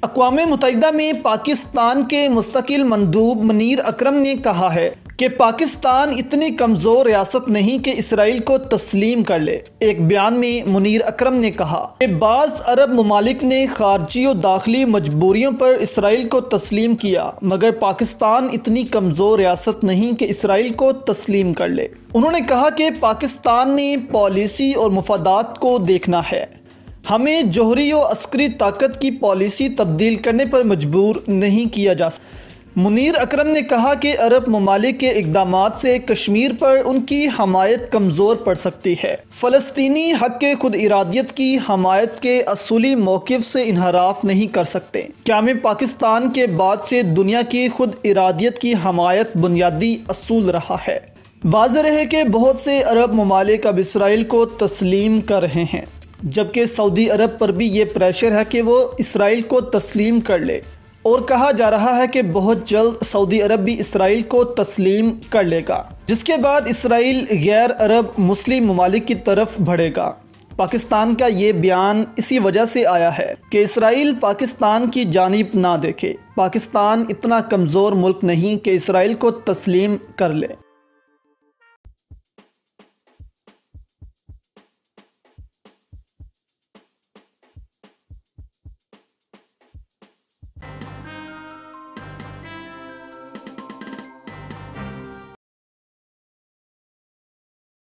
اقوام متحدہ میں پاکستان کے مستقل مندوب منیر اکرم نے کہا ہے کہ پاکستان اتنی کمزور ریاست نہیں کہ اسرائیل کو تسلیم کر لے۔ ایک بیان میں منیر اکرم نے کہا کہ بعض عرب ممالک نے خارجی و داخلی مجبوریوں پر اسرائیل کو تسلیم کیا، مگر پاکستان اتنی کمزور ریاست نہیں کہ اسرائیل کو تسلیم کر لے۔ انہوں نے کہا کہ پاکستان نے پالیسی اور مفادات کو دیکھنا ہے۔ ہمیں جوہری و عسکری طاقت کی پالیسی تبدیل کرنے پر مجبور نہیں کیا جا سکتا۔ منیر اکرم نے کہا کہ عرب ممالک کے اقدامات سے کشمیر پر ان کی حمایت کمزور پڑ سکتی ہے۔ فلسطینی حق کے خود ارادیت کی حمایت کے اصولی موقف سے انحراف نہیں کر سکتے۔ قیام پاکستان کے بعد سے دنیا کی خود ارادیت کی حمایت بنیادی اصول رہا ہے۔ واضح ہے کہ بہت سے عرب ممالک اب اسرائیل کو تسلیم کر رہے ہیں، جبکہ سعودی عرب پر بھی یہ پریشر ہے کہ وہ اسرائیل کو تسلیم کر لے، اور کہا جا رہا ہے کہ بہت جلد سعودی عرب بھی اسرائیل کو تسلیم کر لے گا، جس کے بعد اسرائیل غیر عرب مسلم ممالک کی طرف بڑھے گا۔ پاکستان کا یہ بیان اسی وجہ سے آیا ہے کہ اسرائیل پاکستان کی جانب نہ دیکھے۔ پاکستان اتنا کمزور ملک نہیں کہ اسرائیل کو تسلیم کر لے۔